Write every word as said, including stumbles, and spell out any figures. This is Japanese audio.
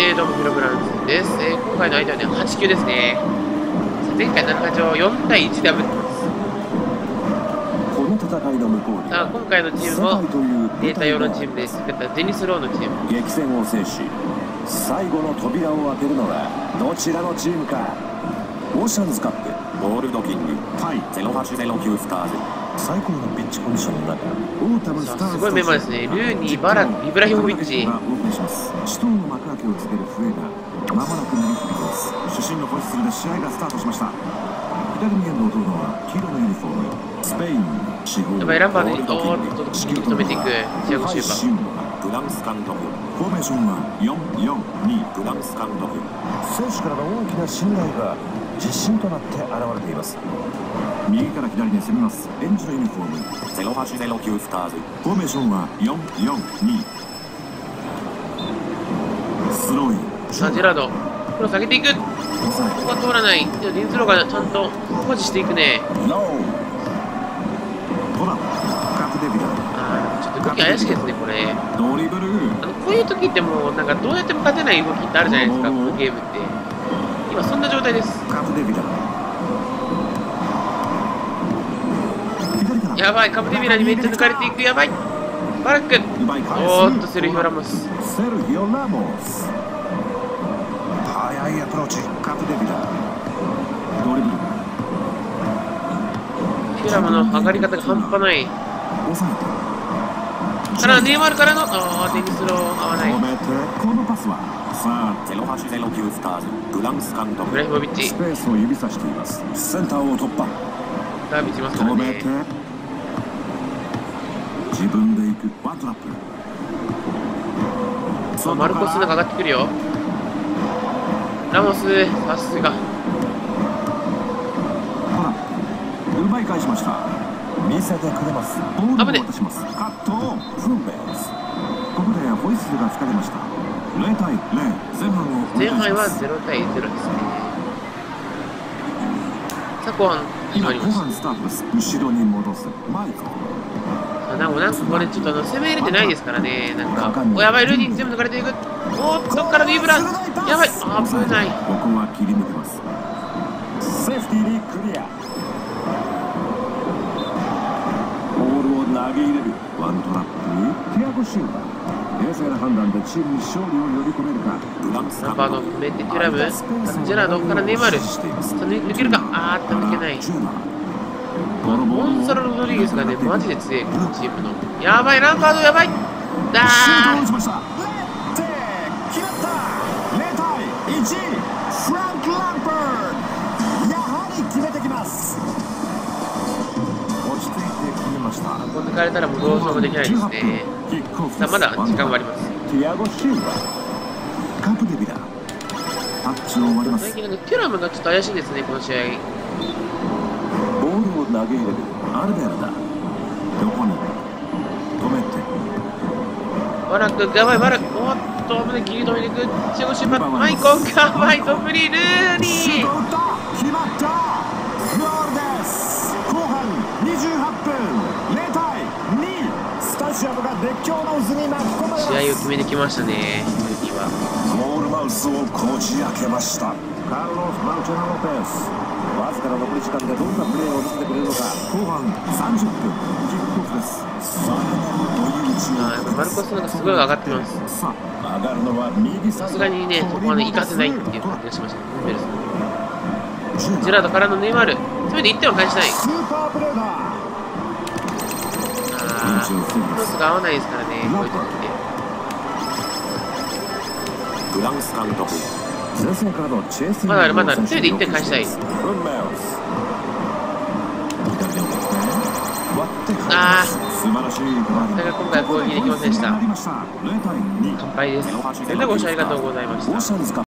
えー、どうもヒロブラウンズです。えー、今回の相手はね、はちきゅうですね。前回ななはちをよんたいいちで破ってます。 この戦いの向こうにさあ、今回のチームもデータ用のチームです。デニス・ローのチーム。 激戦を制し、最後の扉を開けるのはどちらのチームか。オーシャンズカップゴールドキング対ゼロはちゼロきゅうスターズ。最高のピッチコンディションの中、オータムスターズすごいメンバーですね。ルーニー、バラク、イブラヒモビッチ。 死闘の幕開けを告げる笛がまもなく鳴り響きます。主審のホイッスルで試合がスタートしました。左にエンドを取るのは黄色のユニフォーム、スペイン司法やばい、ランバーで、おーっと、引き止めていく、チアゴ・シューバー。 フランス監督。フォーメーションはよんよんに。フランス監督。選手からの大きな信頼が自信となって現れています。右から左に攻めます。エンジのユニフォームゼロはちゼロきゅうスターズ。フォーメーションはよんよんに。スローイン。 さあ、ジェラード、クロス上げていく。ここは通らない。ディンズローがちゃんと保持していくね。 ロートラカプデビラ。 あー、ちょっと動き怪しいですね、これ。 ドリブル。 あのこういう時ってもうなんかどうやっても勝てない動きってあるじゃないですか、このゲームって。今そんな状態です。 カプデビラ。 やばい、カプデビラにめっちゃ抜かれていく。やばい、バラック。おーっと、セルヒオ・ラモス。 セルヒオ・ラモス。速いアプローチ。カプデビラ。ドリブル。 フィラムの上がり方が半端ない。からネイマールからの、あー、デニスロー合わない。 このパスはさあゼロはちゼロきゅうスターズ。フランス監督。 イブラヒモビッチ。 スペースを指さしています。センターを突破。 ダービッチいますからね。 自分で行くワントラップ。 あ、マルコスなんか上がってくるよ。ラモス、さすが。 ほら、奪い返しました。見せてくれます。ボールを渡します。カットオン。フルベース。ここでホイッスルが吹かれました。ゼロ対ゼロ。前半を前半はゼロ対ゼロですね。さあ、後半始まりました。 後半スタートです。後ろに戻すマイコ。 なんかなんかこれちょっとあの攻め入れてないですからね。なんか、お、やばい、ルーニーに全部抜かれていく。おーっと、からのイブラン。やばい、あ、危ない。 ここは切り抜けます。セーフティーにクリア。ボールを投げ入れる。ワントラップ。ティアゴ・シウバ。冷静な判断でチームに勝利を呼び込めるか。 ナンバーのメテテュラム、ジェラードからネイマール。抜けるか。あーっと抜けない。ゴンサロ・ロドリゲスがね、マジで強い、このチームの。やばい、ランバードやばい。だー。 決まった。ゼロ対いち。フランク・ランパード。やはり決めてきます。落ち着いて決めました。 ここ抜かれたらもうどうしようもできないですね。さあ、まだ時間はあります。 ティアゴ・シウバ。カプデビラ。タッチを割ります。 最近なんかテュラムがちょっと怪しいですね、この試合。 ボールを投げ入れる。アルベルダ。横に止めて。 バラク、やばい、バラク。おっと、危ない、切り止めていく。チアゴ・シューバー、マイコンか、ワイトフリー、ルーニー。 決まった。ゴールです。後半にじゅうはっぷん。ゼロ対に。スタジアムが熱狂の渦に巻き込まれます。 試合を決めてきましたね、ルーニーは。 ゴールマウスをこじ開けました。カルロス・マルチョナ・ロペス。わずかな残り時間でどんなプレーを見せてくれるのか。後半さんじゅっぷん。キックオフです。さらなる追い打ちを。 あー、マルコスなんかすごい上がってます。 さあ、上がるのは右サイド。 さすがにね、そこはね、行かせないっていう感じがしましたね、ベルス。ジェラードからのネイマール。せめていってんは返したい。 スーパープレーだ。 あー、クロスが合わないですからね、こういう時って。 フランス監督。前線からのチェイス。 まだある、まだある。せめていってん返したい。あー、 素晴らしい。 だから今回は攻撃できませんでした。乾杯です。それではご視聴ありがとうございました。